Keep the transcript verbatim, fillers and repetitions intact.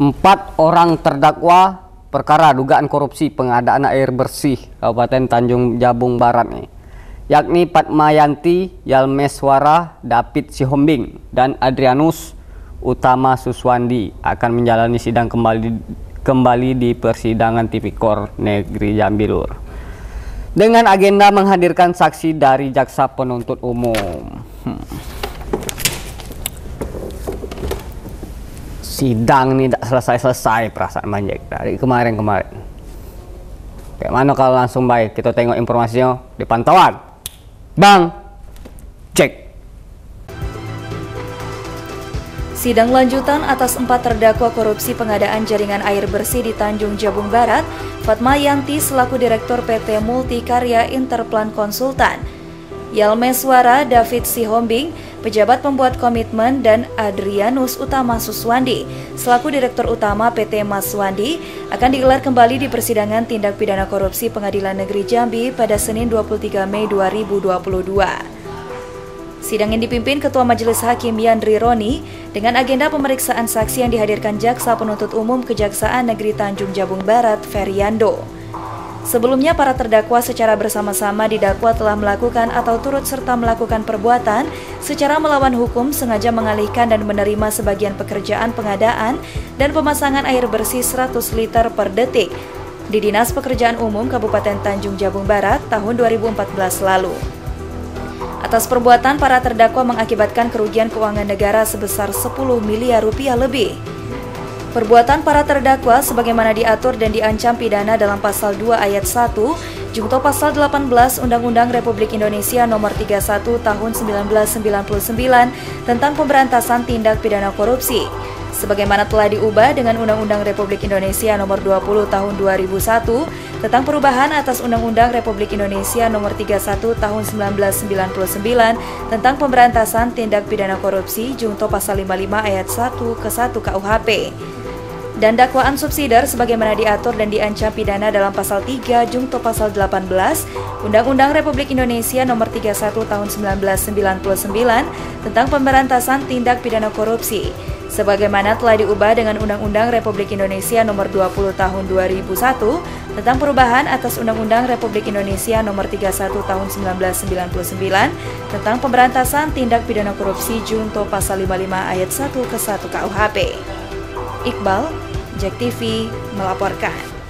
Empat orang terdakwa perkara dugaan korupsi pengadaan air bersih Kabupaten Tanjung Jabung Barat nih, yakni Fatmayanti Yalmeswara, David Sihombing, dan Adrianus Utama Suswandi akan menjalani sidang kembali kembali di persidangan Tipikor Negeri Jambi Lur dengan agenda menghadirkan saksi dari jaksa penuntut umum. Hmm. Sidang ini tidak selesai-selesai perasaan Manjek dari kemarin-kemarin. Kayak mana kalau langsung baik kita tengok informasinya di pantauan Bang Cek. Sidang lanjutan atas empat terdakwa korupsi pengadaan jaringan air bersih di Tanjung Jabung Barat, Fatmayanti selaku Direktur P T Multikarya Interplan Konsultan, Yalmeswara David Sihombing, pejabat pembuat komitmen, dan Adrianus Utama Suswandi selaku Direktur Utama P T Maswandi akan digelar kembali di persidangan tindak pidana korupsi Pengadilan Negeri Jambi pada Senin dua puluh tiga Mei dua ribu dua puluh dua. Sidang yang dipimpin Ketua Majelis Hakim Yandri Roni dengan agenda pemeriksaan saksi yang dihadirkan Jaksa Penuntut Umum Kejaksaan Negeri Tanjung Jabung Barat, Feriando. Sebelumnya, para terdakwa secara bersama-sama didakwa telah melakukan atau turut serta melakukan perbuatan secara melawan hukum, sengaja mengalihkan dan menerima sebagian pekerjaan pengadaan dan pemasangan air bersih seratus liter per detik di Dinas Pekerjaan Umum Kabupaten Tanjung Jabung Barat tahun dua ribu empat belas lalu. Atas perbuatan, para terdakwa mengakibatkan kerugian keuangan negara sebesar sepuluh miliar rupiah lebih. Perbuatan para terdakwa sebagaimana diatur dan diancam pidana dalam pasal dua ayat satu Jungto pasal delapan belas Undang-Undang Republik Indonesia Nomor tiga puluh satu Tahun seribu sembilan ratus sembilan puluh sembilan tentang pemberantasan tindak pidana korupsi, sebagaimana telah diubah dengan Undang-Undang Republik Indonesia Nomor dua puluh Tahun dua ribu satu tentang perubahan atas Undang-Undang Republik Indonesia Nomor tiga puluh satu Tahun seribu sembilan ratus sembilan puluh sembilan tentang pemberantasan tindak pidana korupsi Jungto pasal lima puluh lima ayat satu ke satu K U H P. Dan dakwaan subsidiar sebagaimana diatur dan diancam pidana dalam pasal tiga Jungto pasal delapan belas Undang-Undang Republik Indonesia Nomor tiga puluh satu Tahun seribu sembilan ratus sembilan puluh sembilan tentang pemberantasan tindak pidana korupsi, sebagaimana telah diubah dengan Undang-Undang Republik Indonesia Nomor dua puluh Tahun dua ribu satu tentang perubahan atas Undang-Undang Republik Indonesia Nomor tiga puluh satu Tahun seribu sembilan ratus sembilan puluh sembilan tentang pemberantasan tindak pidana korupsi Jungto pasal lima puluh lima ayat satu ke satu K U H P. Iqbal, Jack T V melaporkan.